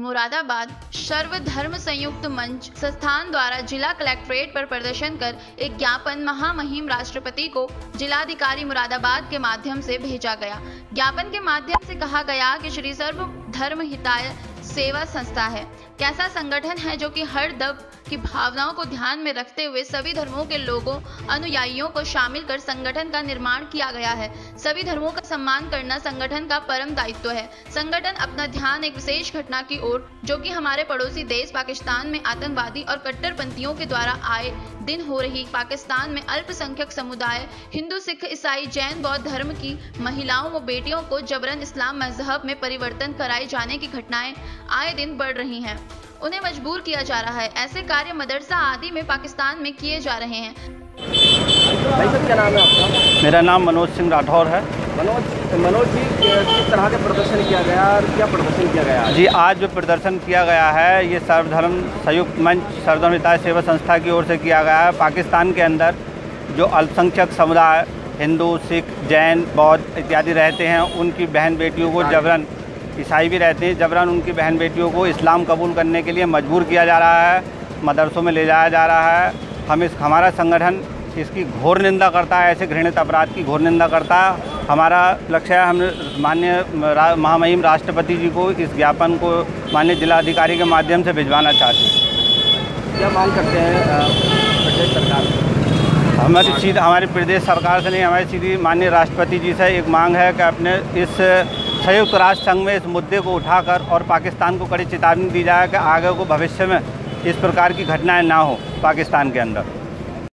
मुरादाबाद सर्वधर्म संयुक्त मंच संस्थान द्वारा जिला कलेक्ट्रेट पर प्रदर्शन कर एक ज्ञापन महामहिम राष्ट्रपति को जिलाधिकारी मुरादाबाद के माध्यम से भेजा गया। ज्ञापन के माध्यम से कहा गया कि श्री सर्वधर्म हिताय सेवा संस्था है कैसा संगठन है जो कि हर दब की भावनाओं को ध्यान में रखते हुए सभी धर्मों के लोगों अनुयायियों को शामिल कर संगठन का निर्माण किया गया है। सभी धर्मों का सम्मान करना संगठन का परम दायित्व है। संगठन अपना ध्यान एक विशेष घटना की ओर जो कि हमारे पड़ोसी देश पाकिस्तान में आतंकवादी और कट्टरपंथियों के द्वारा आए दिन हो रही पाकिस्तान में अल्पसंख्यक समुदाय हिंदू सिख ईसाई जैन बौद्ध धर्म की महिलाओं व बेटियों को जबरन इस्लाम मजहब में परिवर्तन कराए जाने की घटनाएं आए दिन बढ़ रही हैं। उन्हें मजबूर किया जा रहा है। ऐसे कार्य मदरसा आदि में पाकिस्तान में किए जा रहे हैं। भाई साहब क्या नाम है आपका? मेरा नाम मनोज सिंह राठौर है। मनोज जी किस तरह का प्रदर्शन किया गया और क्या प्रदर्शन किया गया? जी आज जो प्रदर्शन किया गया है ये सर्वधर्म संयुक्त मंच सर्वधर्म हिताय सेवा संस्था की ओर से किया गया है। पाकिस्तान के अंदर जो अल्पसंख्यक समुदाय हिंदू सिख जैन बौद्ध इत्यादि रहते हैं उनकी बहन बेटियों को जबरन, ईसाई भी रहते हैं, जबरन उनकी बहन बेटियों को इस्लाम कबूल करने के लिए मजबूर किया जा रहा है, मदरसों में ले जाया जा रहा है। हमारा संगठन इसकी घोर निंदा करता है, ऐसे घृणित अपराध की घोर निंदा करता है। हमारा लक्ष्य है हम माननीय महामहिम राष्ट्रपति जी को इस ज्ञापन को माननीय जिलाधिकारी के माध्यम से भिजवाना चाहते हैं। क्या मांग करते हैं प्रदेश सरकार से? हमारी प्रदेश सरकार से नहीं, हमारी सीधी माननीय राष्ट्रपति जी से एक मांग है कि अपने इस संयुक्त राष्ट्र संघ में इस मुद्दे को उठाकर और पाकिस्तान को कड़ी चेतावनी दी जाए कि आगे को भविष्य में इस प्रकार की घटनाएं ना हो पाकिस्तान के अंदर।